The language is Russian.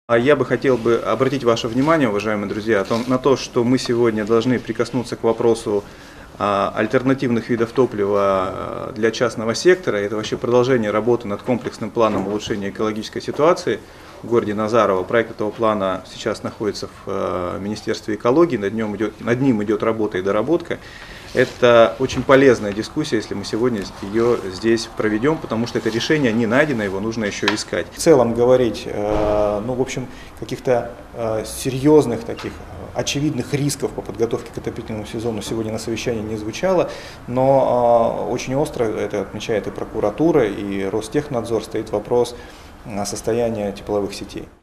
А я бы хотел обратить ваше внимание, уважаемые друзья, на то, что мы сегодня должны прикоснуться к вопросу альтернативных видов топлива для частного сектора. Это вообще продолжение работы над комплексным планом улучшения экологической ситуации в городе Назарово. Проект этого плана сейчас находится в Министерстве экологии, над ним идет работа и доработка. Это очень полезная дискуссия, если мы сегодня ее здесь проведем, потому что это решение не найдено, его нужно еще искать. В целом говорить, в общем, каких-то серьезных таких очевидных рисков по подготовке к отопительному сезону сегодня на совещании не звучало, но очень остро, это отмечает и прокуратура, и Ростехнадзор, стоит вопрос состояния тепловых сетей.